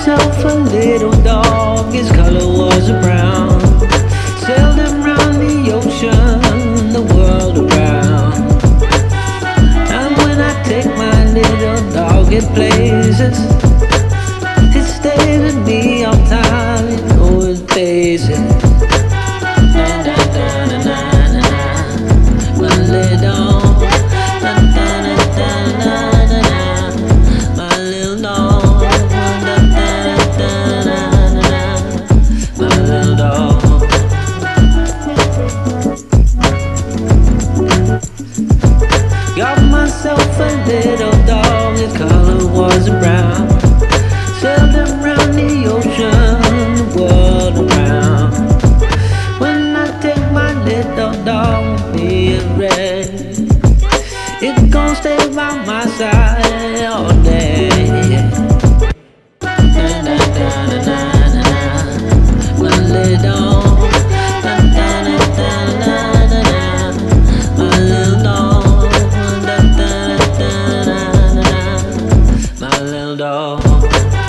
myself a little dog, his color was brown. Sailed him round the ocean, the world around. And when I take my little dog in places, it stays with me all time, you know it pays it. My little got myself a little dog, his color was brown. Sailed him round the ocean, the world around. When I take my little dog, be it red, it gon' stay by my side all day. My little dog.